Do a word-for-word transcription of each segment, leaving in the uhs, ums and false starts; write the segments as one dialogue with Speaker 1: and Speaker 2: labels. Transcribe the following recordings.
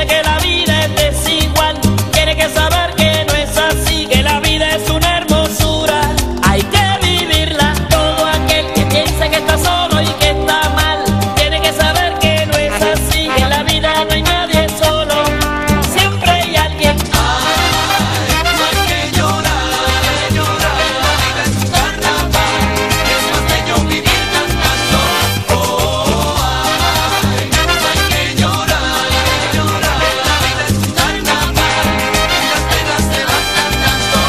Speaker 1: que la vida es desigual, tiene que saber que no es así, que la vida es una hermosura, hay que vivirla. Todo aquel que piense que está solo y que está mal, tiene que saber que no es así, que en la vida no hay nadie solo, siempre hay alguien.
Speaker 2: Ay, no hay que llorar, llorar, la vida es un carnaval, es más bello vivir cantando. Oh, ay, no hay que llorar, llorar, la vida es un carnaval, y las penas se van cantando.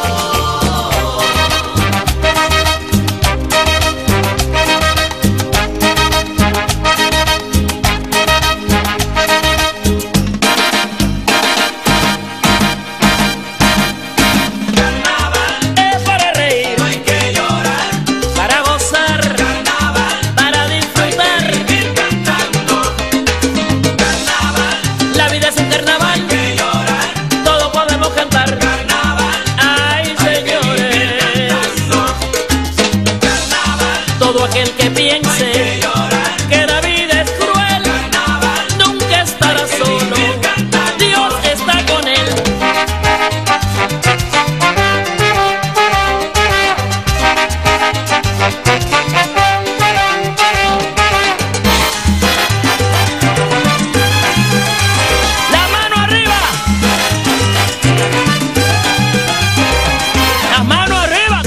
Speaker 2: Carnaval,
Speaker 1: Es para reír,
Speaker 2: no hay que llorar,
Speaker 1: para gozar,
Speaker 2: carnaval,
Speaker 1: para
Speaker 2: hay
Speaker 1: disfrutar.
Speaker 2: que vivir cantando. Carnaval,
Speaker 1: La vida es un carnaval,
Speaker 2: que llorar,
Speaker 1: todo podemos cantar.
Speaker 2: carnaval,
Speaker 1: Ay, señores,
Speaker 2: cantando. Carnaval,
Speaker 1: todo aquel que
Speaker 2: que
Speaker 1: piense
Speaker 2: llorar,
Speaker 1: que la vida es cruel,
Speaker 2: carnaval,
Speaker 1: nunca estará solo, Dios está con él. La mano arriba, las manos arriba,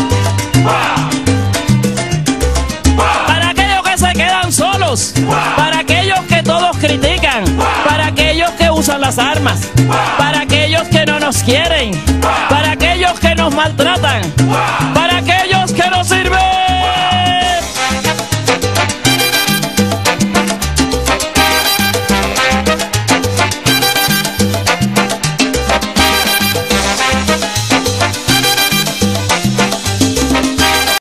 Speaker 1: para aquellos que se quedan solos, para aquellos que todos critican, para aquellos que usan las armas, para aquellos que no nos quieren, para aquellos que nos maltratan, para